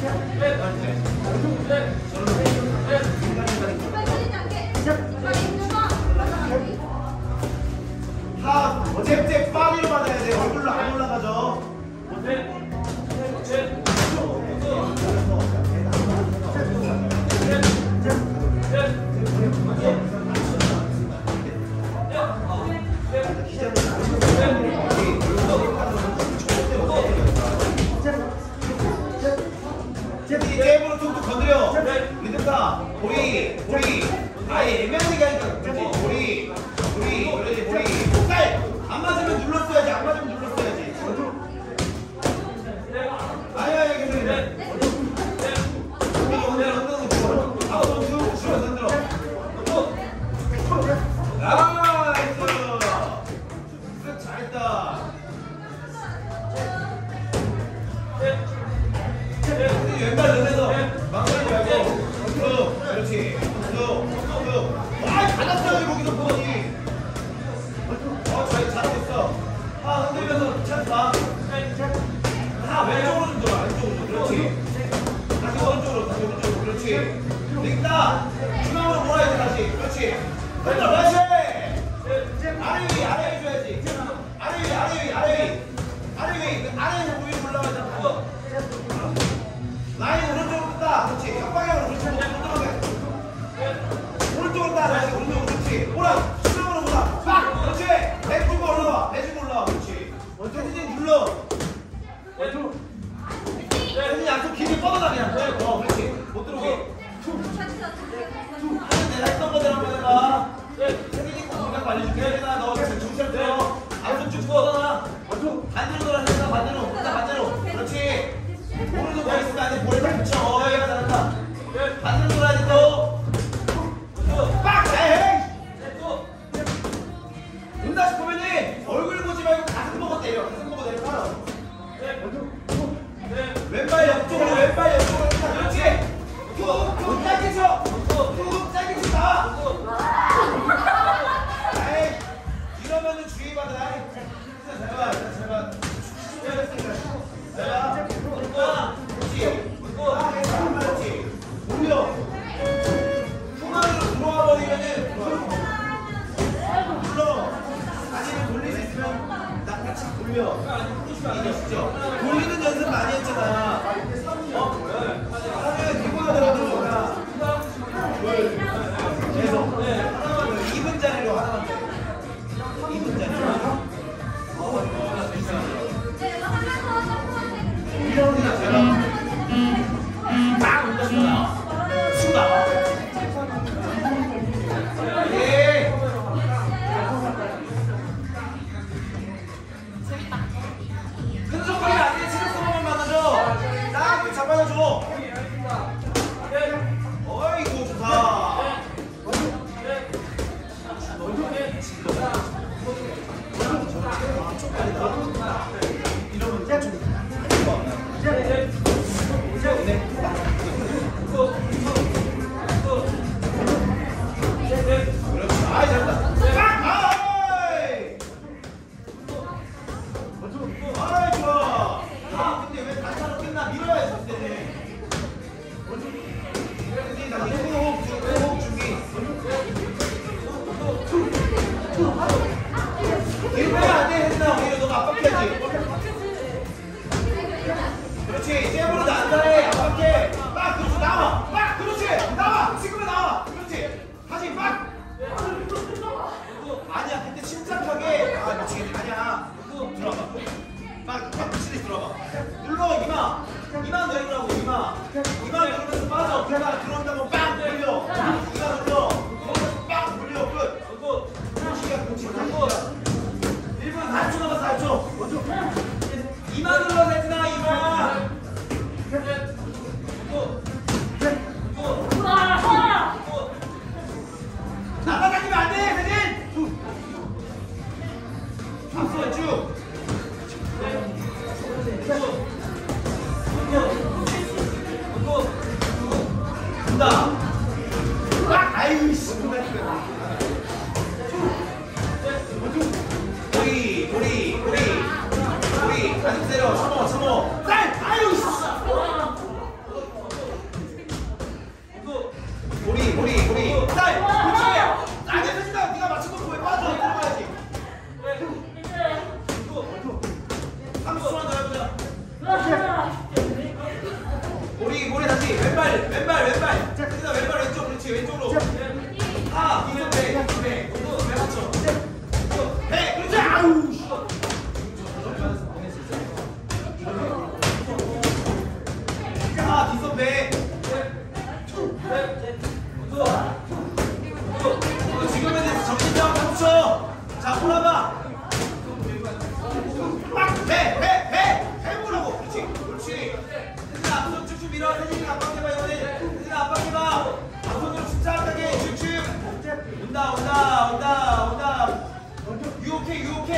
잽잽 빠리로 받아야 돼. 얼굴로 안 올라가죠. 잽으로 툭툭 건드려. 리듬타. 보리. 아예 애매하게 하니까. 보리. 그러지 보리. 살. 안 맞으면 눌렀어야지. 안 맞으면 눌렀어야지. 아야 괜찮네. 앞으로 쭉 쉬어서 흔들어. 아 나이스. 잘했다. 왼발 넣으면서 망설이지 말고 그렇지. 받았어야지 거기서 보더니. 잘하고 있어. 흔들면서 찬스 봐. 왼쪽으로 좀 들어. 왼쪽으로. 그렇지. 다시 오른쪽으로. 그렇지. 닉다. 중앙으로 몰아야 돼 다시. 그렇지. 흔들어. 다시. 아래 위 줘야지. 아래 위 올라가자. 라인 오른쪽으로 뜬다. 그렇지. 역방향으로 오른쪽으로 따. 다시 오른쪽으로. 그렇지. 몰아. 중앙으로 몰아. 빡. 그렇지. 내주고 올라와. 그렇지. 태진이 눌러. 태진이 양쪽 길이 뻗어나 그냥. 그렇지. 못 들어오게. 내가 했던 거대로 한번 해봐. 태진이 공간 알려줄게. 태진아 너 중심 들어. 앞손 쭉 뻗어나. 반대로 돌아. 태진아 반대로. 그렇지. 오른쪽 가 있으면 안 돼. 볼에 딱 붙여. 얘가 잘한다. 반대로 돌아야 돼 또. 빡! 에이! 눈다 싶으면은 얼굴 보지 말고 가슴 보고 때려. 팔아. 왼발 옆쪽으로. 그렇지. 툭 짧게 쳐. 짧게 쳐. 에이, 이러면은 주의 받아. 제발. 그렇지. 올려. 중앙으로 들어와 버리면은 눌러. 아니면 돌릴 수 있으면 같이 돌려. 이해되시죠? 돌리는 연습 많이 했잖아. 하루에 2번 하더라도 계속 2분짜리로 하나만 돼. 2분짜리로. 딱 올렸어. 쑥 나와. 큰 손가락이 안 돼. 체력소만 받아줘. 딱 잡아줘. 어이구 좋다. 이러면 그렇지. 잽으로 난다해. 앞에 빡. 그렇지. 나와. 빡. 그렇지. 나와. 지금은 나와. 그렇지. 다시 빡. 아니야. 근데 침착하게. 미치겠네. 아니야. 들어봐. 빡. 미치게 들어봐. 눌러. 이마 누르라고. 이마 누르면서 빠져. 걔가 들어온다고 빡 돌려. 이마 눌러. 빡 돌려. 끝. 그렇지. 1분 4초 남았어. 4초. 이마 눌러서 했구나. 이마. 날아다니면 안 돼, 대진! 앞서 쭉! 간다! 아유, 씨! 보리! 가슴 때려! 참어! 쌀! 아유, 씨! 왼발. 자, 그다음 왼발 왼쪽, 그렇지, 왼쪽으로. 아, 뒤로 배. 이거 배 맞춰. 배, 그렇지. 아우, 씨. 아, 뒤손 배. 지금에 대해서 정신력 멈춰. 자, 올라봐. 배 보라고. 그렇지. 혜진아, 앞손 쭉쭉 밀어. 혜진이가 압박해봐, 이번에. 혜진아, 압박해봐. 앞손으로 침착하게 쭉쭉. 온다. You okay?